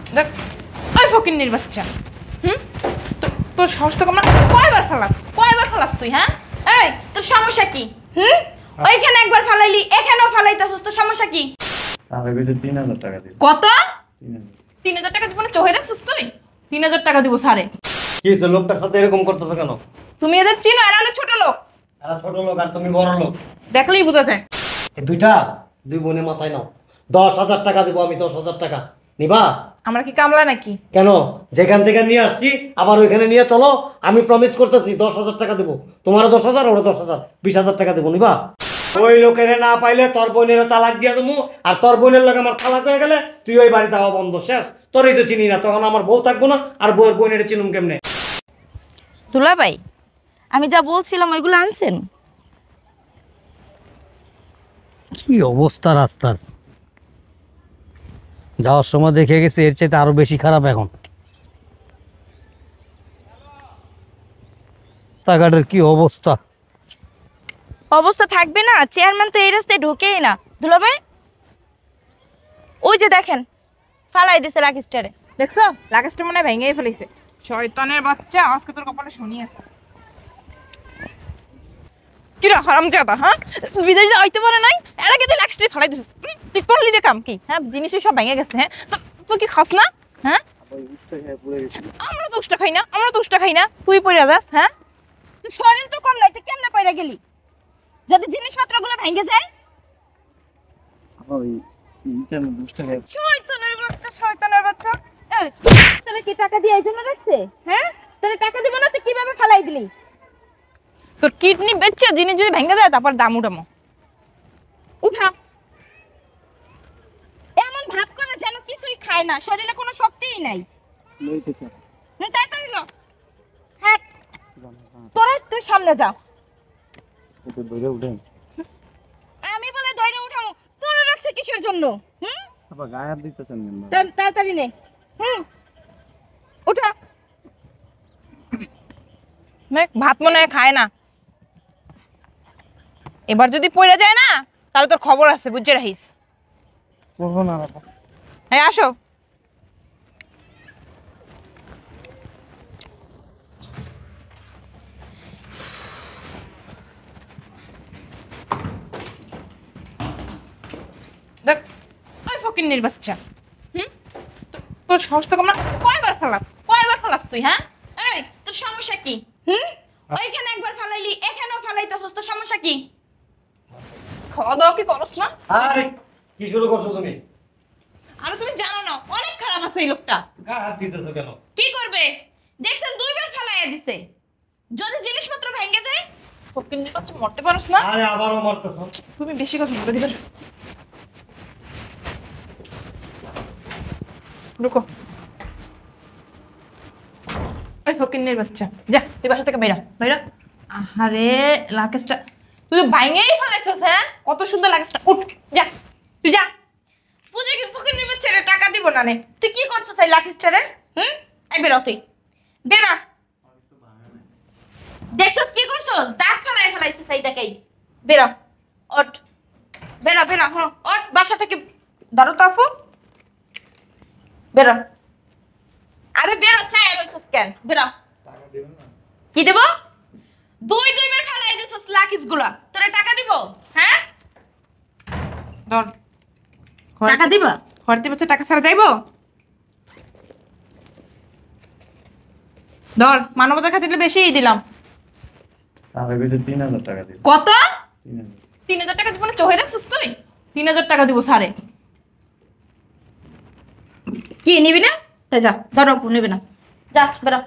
দেখ ওই ফকিন্নির বাচ্চা। তোর সাহস তো কম না? কয়বার ফালাস তুই? হ্যাঁ এই তোর সমস্যা কি? ওইখানে একবার ফালাইলি, এখানেও ফালাইতাছস, তোর সমস্যা কি? স্যার কইছে 3000 টাকা দিন। কত? 3000। 3000 টাকা জীবনে চোখে দেখছিস তুই? 3000 টাকা দিব স্যারে। কি তো লোকটার সাথে এরকম করতেছ কেন? তুমি এদের চিনো? এরা হলো ছোট লোক। এরা ছোট লোক আর তুমি বড় লোক। দেখলেই বোঝা যায়। এই দুই বোনের মাথায় নাও। 10,000 টাকা দিব আমি। 10,000 টাকা নিবা? আমরা কি কামলা নাকি? কেন? যেখান থেকে নিয়ে আসছি আবার ওইখানে নিয়ে চলো। আমি প্রমিস করতেছি 10,000 টাকা দেবো। তোমারও 10,000, ওরও 10,000, 20,000 টাকা দেবো। নিবা? ওই লোকের না পাইলে তোর বোনের তালাক দিয়ে দেবো। আর তোর বোনের লোক আমার তালাক হয়ে গেলে তুই ওই বাড়িতে হওয়া বন্ধ, শেষ। তোরই তো চিনি না, তখন আমার বউ থাকবো না। আর বউয়ের বোনের চিনুম কেমনে? দুলাভাই, আমি যা বলছিলাম ওইগুলো আনছেন? কি অবস্থা রাস্তার! যাওয়ার সময় দেখে গেছে, এর চাইতে আরো বেশি খারাপ এখন। রাস্তাঘাটের কি অবস্থা! অবস্থা থাকবে না? চেয়ারম্যান তো এই রাস্তায় ঢোকেই না। দুলাভাই, ওই যে দেখেন ফালাই দিছে লাকিস্টারে। দেখছো? লাকেশটা মনে ভেঙেই ফেলেছে। শয়তানের বাচ্চা, আজকে তোর কপালে শনি আছে। কিরা হারামজাদা, হ্যাঁ? বিদেশে আইতে পারে নাই, এর আগে তুই লাকেশটা ফালাই দিছিস। তুই করলি রে কাম কি? হ্যাঁ, জিনিসই সব ভেঙে গেছে। হ্যাঁ, তুই কি খাস না? হ্যাঁ, আমরা তো উষ্টা খাই না, তুই পড়ে যাস। হ্যাঁ, তুই শরীর তো কম নাই, তুই কেমনে পাইরা গেলি? যদি জিনিসপত্রগুলো ভেঙে যায়? শয়তানের বাচ্চা। এই, তোরে কি টাকা দিয়ে এই জন্য রাখছে? হ্যাঁ, তোরে টাকা দিব না, তুই কিভাবে ফালাই দিলি? তোর কিডনি বেচছে জিনিস যদি ভেঙে যায় তারপর দাম উঠামো। উঠা। এমন ভাব করে যেন কিছুই খায় না, শরীরে কোনো শক্তিই নাই। তাড়াতাড়ি ল। হ্যাঁ, তোরা তুই সামনে যা। আমি বলে দইরা উঠামো, তোরা রাখছে কিসের জন্য? তাড়াতাড়ি নে। উঠা। ভাত মনে হয় খায় না। এবার যদি পড়ে যায় না তাহলে তোর খবর আছে, বুঝে রাখিস। হ্যাঁ, আসো। দেখ ওই ফকিন্নির বাচ্চা। তোর সাহস তো কম না? কয়বার ফালাস তুই? হ্যাঁ, এই তোর সমস্যা কি? ওইখানে একবার ফালাইলি, এখানেও ফালাইতাছস, তোর সমস্যা কি? খাওয়া দাওয়া কি করস না? আরে কি শুরু করছো তুমি? আর তুমি জানো না অনেক খারাপ আছে এই লোকটা। গায়ে হাত দিতেছো কেন? কি করবে? দেখছেন দুইবার ফালাইয়া দিছে। যদি জিনিসপত্র ভেঙে যায়? ফকিন্নির বাচ্চা, মরতে পারস না? আরে আবারও মারতেছো। তুমি বেশি কথা বলতে দিবে। রুকো। ওই ফকিন্নির বাচ্চা, যা তুই বাসা থেকে বেরা। আরে লাকেশটা তুই তো ভাঙেই ফেলাইছস। হ্যাঁ, কত সুন্দর লাকেশটা। উঠ, যা তুই যা। বুঝে কি ফকির নিবে ছেড়ে টাকা দিব না নে। তুই কি করছিস এই লাকিস্টারে? এই বেরো তুই। বেরো। দেখছস কি করছস? দাগ ফেলাইছিস এইটাকেই। বেরো। ওঠ। বেরো। হ্যাঁ, ওঠ বাসা থেকে। ধরো তো আপু। বেরো। আরে বেরো, চাই রইছস কেন? বেরো। টাকা দিবেন না? কি দেব? দুইবার ফেলাই দিছস লাকিসগুলা। তোরে টাকা দিব? হ্যাঁ? ধর। টাকা দিবা? খরতে বাচ্চা টাকা ছাড়া যাইবো? ধর, মানবতার খাতিরে বেশিই দিলাম। স্যার কইছে 3000 টাকা দিন। কত? 3000। 3000 টাকা জীবনে চোখে দেখছিস তুই? 3000 টাকা দিব সারে। কি নিবি না? তাই যা, ধরো নিবি না। যা বেরো।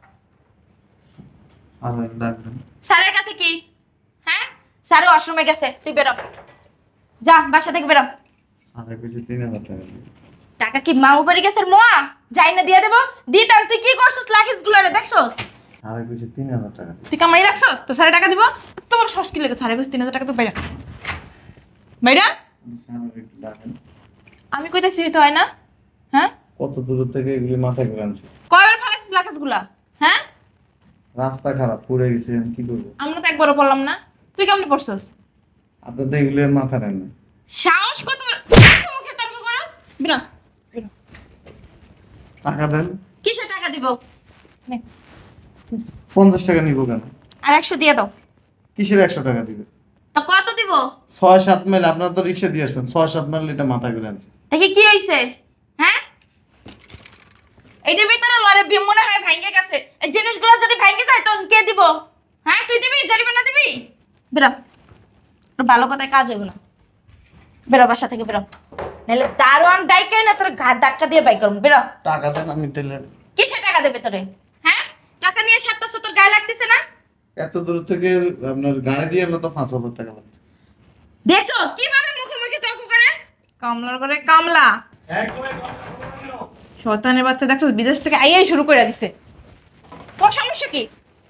স্যার লাগবে। স্যারের কাছে কি? হ্যাঁ, স্যার ওয়াশরুমে গেছে, তুই বেরো। যা বাসা থেকে বেরো। স্যার কইছে 3000 টাকা দিন। টাকা কি মা উপরে গেছে মোয়া? যাই না দিয়ে দেবো? দিতাম। তুই কি করছিস লাকিসগুলারে দেখছস? স্যার কইছে 3000 টাকা দিন। তুই কামাই রাখছস তো সারে টাকা দিব? তোমার শ্বাস কি লেগে সারে কইছ 3000 টাকা তো বাইরা। বাইরা? স্যার একটু ডাকেন। আমি কইতাছি তো হয় না? হ্যাঁ, কত দূর থেকে এগুলি মাথায় করে আনছি। কয়বার ফেলাইছিস লাকেশগুলা? হ্যাঁ, রাস্তা খারাপ, পড়ে গেছি, আমি কি করবো? আমরা তো একবারও পড়লাম না। তুই কেমনে পড়ছস? আপনার তো এগুলি মাথা নেন না। সাহস কত বড়? মুখে তর্ক করস? বেরো। টাকা দেন। কিসে টাকা দিব? নে। 50 টাকা নিব কেন? আর 100 দিয়ে দাও। কিসের 100 টাকা দিবে? তো কত দিব? 6-7 মাইল আপনারা তো রিক্সা দিয়ে আসছেন, 6-7 মাইল এটা মাথা করে আনছে। দেখি কি হইছে? হ্যাঁ, এইটার ভিতরে লরে মনে হয় ভাঙ্গে গেছে। এই জিনিসগুলো যদি ভাঙ্গে যায় তখন কে দিব? হ্যাঁ, তুই দিবি? জরিমানা দিবি? বেরো, তোর ভালো কথায় কাজ হইব না। বেরো বাসা থেকে, বেরো, নাহলে দারোয়ান ডাইকে না তোর ঘাট ধাক্কা দিয়ে বাই করবো। বেরো। টাকা দেন, আমি তাহলে। কিসে টাকা দেবে তোরে? হ্যাঁ, টাকা নিয়ে 700 তোর গায়ে লাগতেছে না? এত দূর থেকে আপনার গাড়ি দিয়ে না তো 5,000 টাকা লাগবে। দেখো কিভাবে মুখে মুখে তর্ক করে। কামলার করে কামলা একদমই কথা বলবো না কেন? শয়তানের বাচ্চা দেখছো, বিদেশ থেকে আইয়াই শুরু করে দিছে। তোর সমস্যা কি?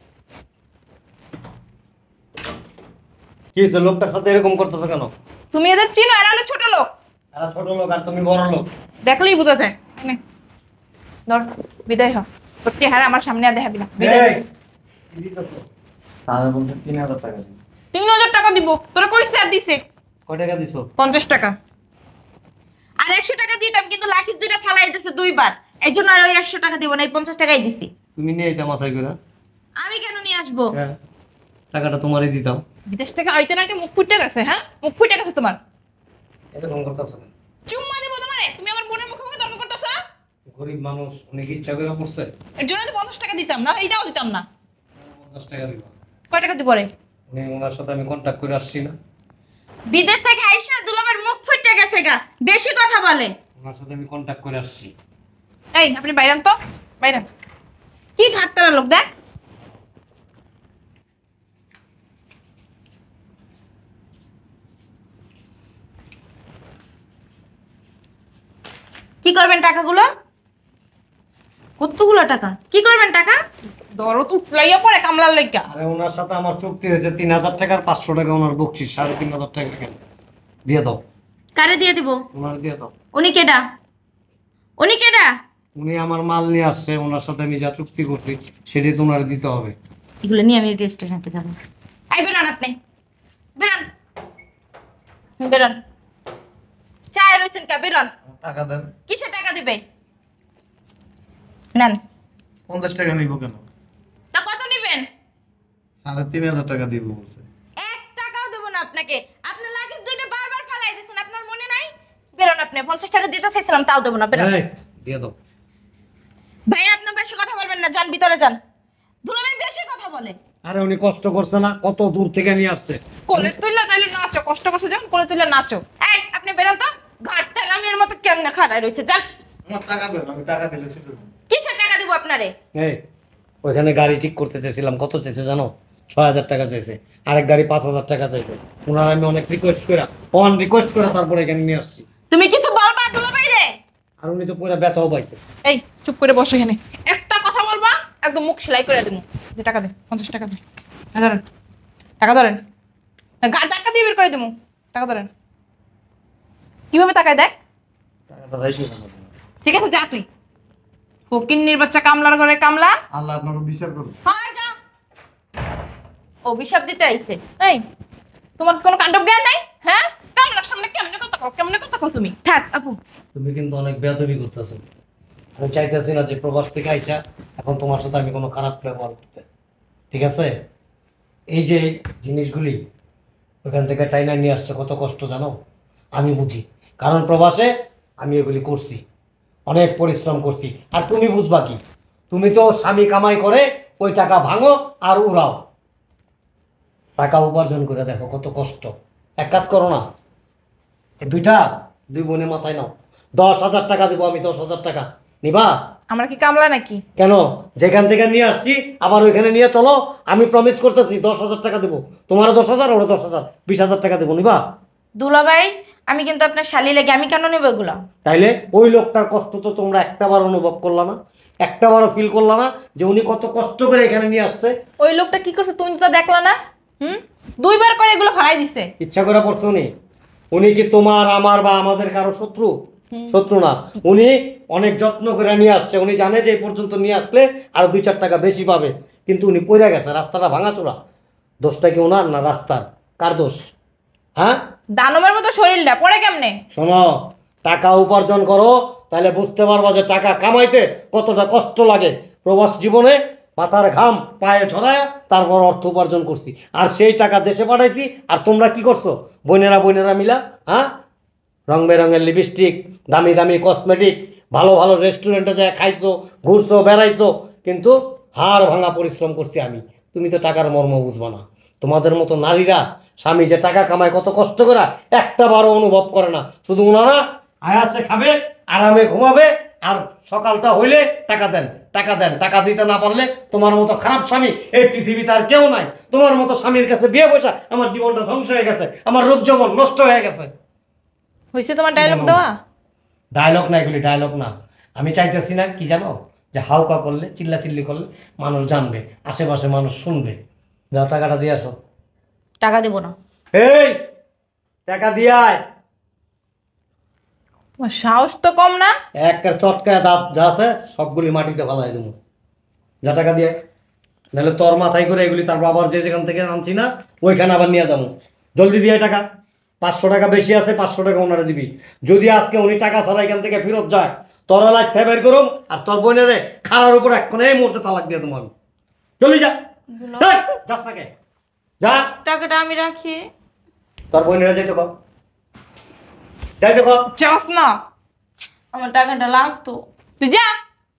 কি হয়েছে লোকটার সাথে এরকম করতেছো কেন? তুমি এদের চিনো? এরা হলো ছোট লোক, এরা ছোট লোক আর তুমি বড় লোক। দেখলেই বোঝা যায়। নে, ধর, বিদায় হ। তোর চেহারা আমার সামনে আর দেখাবি না। বিদায় হ। এই, কি দিতেছো? তারা বলছে 3,000 টাকা দিন। 3000 টাকা দিব। তোরা কইছে আর দিছে কয় টাকা দিছো? 50 টাকা। আর 100 টাকা দিতাম, কিন্তু লাকিস দুইটা ফালাই দিতেছে দুইবার। এই জন্য আর ওই 100 টাকা দিব না, এই 50 টাকাই দিছি। তুমি নিয়ে আইতা মাথায় করে। আমি কেন নিয়ে আসবো? হ্যাঁ, টাকাটা তোমারই দিতাম। বিদেশ থেকে আইতে না মুখ ফুটে গেছে। হ্যাঁ, মুখ ফুটে গেছে তোমার। এরকম করতেছো কেন? চুম্মা দিব তোমারে। তুমি আমার বোনের মুখে মুখে তর্ক করতেছো। গরিব মানুষ, উনি কি ইচ্ছা করে পড়ছে? এর জন্য তো 50 টাকা দিতাম না, এইটাও দিতাম না। 50 টাকা দিবা। কয় টাকা দিব রে? উনি ওনার সাথে আমি কন্ট্যাক্ট করে আসছি না। বিদেশ থেকে আইসা দুলাবের মুখ ফুটে গেছে গা, বেশি কথা বলে। ওনার সাথে আমি কন্ট্যাক্ট করে আসছি। এই আপনি বাইরান তো, বাইরান। কি ঘাটতারা লোক দেখ। কি করবেন টাকাগুলো? কতগুলো টাকা? কি করবেন টাকা? দরদ উঠলাইয়া পড়ে কামলার লাইগা। আরে ওনার সাথে আমার চুক্তি হয়েছে 3,000 টাকার 500 টাকা ওনার বকশিস, 3,500 টাকা কেন দিয়ে দাও। কারে দিয়ে দিব? ওনার দিয়ে দাও। উনি কেডা? উনি কেডা? উনি আমার মাল নিয়ে আসছে, ওনার সাথে আমি যা চুক্তি করছি সেটাই তো ওনার দিতে হবে। এগুলো নিয়ে আমি রেস্টুরেন্টে যাবো। আই বেরান আপনি, বেরান, বেরান। চায় রয়েছেন কা? বেরান। টাকা দেন। কিসে টাকা দিবে? নেন। 50 টাকা নিব কেন? তা কত নেবেন? 3,500 টাকা দিব বলছে। 1 টাকাও দেব না আপনাকে। আপনার লাগেজ দুইটা বারবার ফালাই দিয়েছেন, আপনার মনে নাই? বেরোন আপনি। 50 টাকা দিতে চাইছিলাম, তাও দেব না। বেরোন। এই, দিয়ে দাও। ভাই আপনি বেশি কথা বলবেন না, যান ভিতরে যান। দুলাভাই বেশি কথা বলে। আরে উনি কষ্ট করছে না, কত দূর থেকে নিয়ে আসছে। কোলে তুইলা তাইলে নাচো, কষ্ট করছে যখন কোলে তুইলা নাচো। এই আপনি বেরোন তো। ঘাট তেলামের মতো কেমনে খাড়ায় রয়েছে, যান। আমার টাকা দেন, আমি টাকা দিলে ছুটে দেব। কিসের টাকা দিব আপনারে? এই, ওইখানে গাড়ি ঠিক করতে চেয়েছিলাম, কত চেয়েছে জানো? 6,000 টাকা চাইছে। আরেক গাড়ি 5,000 টাকা চাইছে। ওনার আমি অনেক রিকোয়েস্ট করে তারপরে এখানে নিয়ে আসছি। তুমি কিছু বলবা দুলাভাই রে? আর উনি তো পুরো ব্যথাও পাইছে। এই চুপ করে বসে এখানে। একটা কথা বলবা একদম মুখ সেলাই করে দেবো। যে টাকা দে, 50 টাকা দে। হ্যাঁ ধরেন, টাকা ধরেন। গা ধাক্কা দিয়ে বের করে দেবো। টাকা ধরেন। কিভাবে টাকায় দেখ? টাকাটা রাইখে দাও। ঠিক আছে, যা তুই। ফকিন্নির বাচ্চা, কামলার ঘরে কামলা। আল্লাহ আপনাকে বিচার করুন। হয় যা। অভিশাপ দিতে আইছে। এই তোমার কোনো কাণ্ডব জ্ঞান নাই? হ্যাঁ, কামলার সামনে কেমনে কথা কও, কেমনে কথা কও তুমি? থাক আপু। তুমি কিন্তু অনেক বেয়াদবি করতেছো। আমি চাইতেছি না যে প্রবাস থেকে আইসা এখন তোমার সাথে আমি কোনো খারাপ ব্যবহার করতে। ঠিক আছে? এই যে জিনিসগুলি ওখান থেকে টাইনা নিয়ে আসছে, কত কষ্ট জানো? আমি বুঝি, কারণ প্রবাসে আমি এগুলি করছি, অনেক পরিশ্রম করছি। আর তুমি বুঝবা কি? তুমি তো স্বামী কামাই করে ওই টাকা ভাঙো আর উড়াও। টাকা উপার্জন করে দেখো কত কষ্ট। এক কাজ করো না, এই দুই বোনের মাথায় নাও। 10,000 টাকা দেবো আমি, 10,000 টাকা নিবা? আমরা কি কামলা নাকি? কেন? যেখান থেকে নিয়ে আসছি আবার ওইখানে নিয়ে চলো। আমি প্রমিস করতেছি 10,000 টাকা দেবো। তোমারও 10,000, ওরও 10,000, 20,000 টাকা দেবো। নিবা? দুলাভাই আমি কিন্তু আপনার শালি লাগে, আমি কেন নেব এগুলা? তাইলে ওই লোকটার কষ্ট তো তোমরা একটাবার অনুভব করলা না, একটাবারও ফিল করলা না যে উনি কত কষ্ট করে এখানে নিয়ে আসছে? ওই লোকটা কি করছে তুমি তো দেখলা না? দুইবার করে এগুলো ফালাই দিছে। ইচ্ছা করে পড়ছে উনি? উনি কি তোমার, আমার বা আমাদের কারো শত্রু? শত্রু না। উনি অনেক যত্ন করে নিয়ে আসছে। উনি জানে যে এই পর্যন্ত নিয়ে আসলে আরো 2-4 টাকা বেশি পাবে, কিন্তু উনি পড়ে গেছে। রাস্তাটা ভাঙাচোরা। দোষটা কি ওনার না রাস্তার? কার দোষ? হ্যাঁ, দানবের মতো শরীরটা পড়ে কেমনে? শোনো, টাকা উপার্জন করো, তাহলে বুঝতে পারবা যে টাকা কামাইতে কতটা কষ্ট লাগে। প্রবাস জীবনে মাথার ঘাম পায়ে ঝরায় তারপর অর্থ উপার্জন করছি, আর সেই টাকা দেশে পাঠাইছি। আর তোমরা কি করছো বোনেরা মিলা? হ্যাঁ, রং বেরঙের লিপস্টিক, দামি দামি কসমেটিক, ভালো ভালো রেস্টুরেন্টে যায় খাইছো, ঘুরছো, বেড়াইছো, কিন্তু হাড় ভাঙা পরিশ্রম করছি আমি। তুমি তো টাকার মর্ম বুঝবা না। তোমাদের মতো নারীরা স্বামী যে টাকা কামায় কত কষ্ট করে একটা বারও অনুভব করে না। শুধু ওনারা আয়াসে খাবে, আরামে ঘুমাবে, আর সকালটা হইলে টাকা দেন, টাকা দেন। টাকা দিতে না পারলে তোমার মতো খারাপ স্বামী এই পৃথিবীতে আর কেউ নাই। তোমার মতো স্বামীর কাছে বিয়ে বসা আমার জীবনটা ধ্বংস হয়ে গেছে, আমার রূপ যৌবন নষ্ট হয়ে গেছে। হয়েছে তোমার ডায়লগ দেওয়া? ডায়লগ না, এগুলি ডায়লগ না। আমি চাইতেছি না কি জানো, যে হাউকা করলে, চিল্লাচিল্লি করলে মানুষ জানবে, আশেপাশে মানুষ শুনবে। যাও টাকাটা দিয়ে আসো। টাকা দেবো না। এই টাকা দিয়ে আয়। তোমার সাহস তো কম না। একটা চটকায় দাঁত যা আছে সবগুলি মাটিতে ফালাই দেবো। যা টাকা দিয়ে, নাহলে তোর মাথায় করে এগুলি তারপর আবার যে যেখান থেকে আনছি না ওইখানে আবার নিয়ে যাবো। জলদি দিয়ে টাকা। 500 টাকা বেশি আছে, 500 টাকা ওনারা দিবি। যদি আজকে উনি টাকা ছাড়া এখান থেকে ফেরত যায়, তোরা লাগতে বের করুম, আর তোর বোনের খাড়ার উপর এখন এই মুহূর্তে তালাক দিয়ে তোমার। জলদি যা। যাস না কে? যা। টাকাটা আমি রাখি। তোর বোনেরা যাইতে কর, যাইতে কর। চাস না? আমার টাকাটা লাগতো। তুই যা।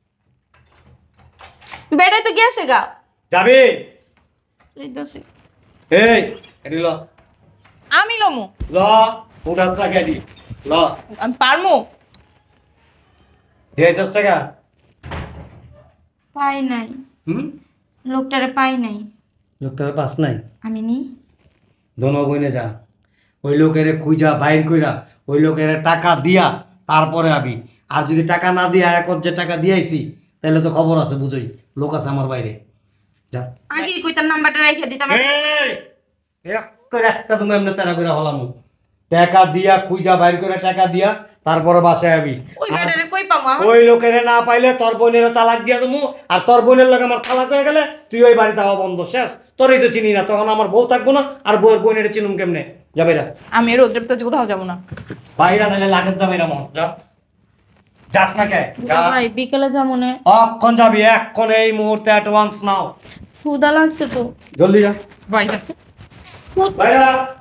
বেড়াই তো গেছে গা। যাবি? এইটাছি। এই এডি ল, আমি লমু। ল উঠাস টাকা এডি ল। আমি পারমু। দিয়েছিস টাকা? পাই নাই। হুম, লোকটারে পাই নাই। লোকটার পাস নাই। আমি নি। দোনো বইনে যা, ওই লোকের খুঁজা বাইর কইরা ওই লোকের টাকা দিয়া তারপরে আবি। আর যদি টাকা না দিয়া একত যে টাকা দিয়েছি তাহলে তো খবর আছে, বুঝই লোক আছে আমার বাইরে। যা। আগে কই তার নাম্বারটা রেখে দিতাম। এই একটা তুমি এমনি তেরা করে হলাম। টাকা দিয়া খুঁজা বাইর করে টাকা দিয়া তারপরে বাসায় আবি। ওই বেটারে কই পামু? ওই লোকের না পাইলে তোর বোনের তালাক দিয়া দেবো, আর তোর বোনের লোক আমার তালাক হয়ে গেলে তুই ওই বাড়িতে হওয়া বন্ধ, শেষ। তোরই তো চিনি না, তখন আমার বউ থাকবো না, আর বউয়ের বোনের চিনুম কেমনে? যাবে না আমি রোদ্রের তো কোথাও যাবো না। বাইরা নাহলে লাগেজ দাবে না মন। যা, যাস না কে? যা। ভাই বিকেলে যাবো না। অক্ষণ যাবি, এক্ষণ এই মুহূর্তে অ্যাডভান্স নাও। ক্ষুধা লাগছে তো। জলদি যা বাই যা। বাইরা।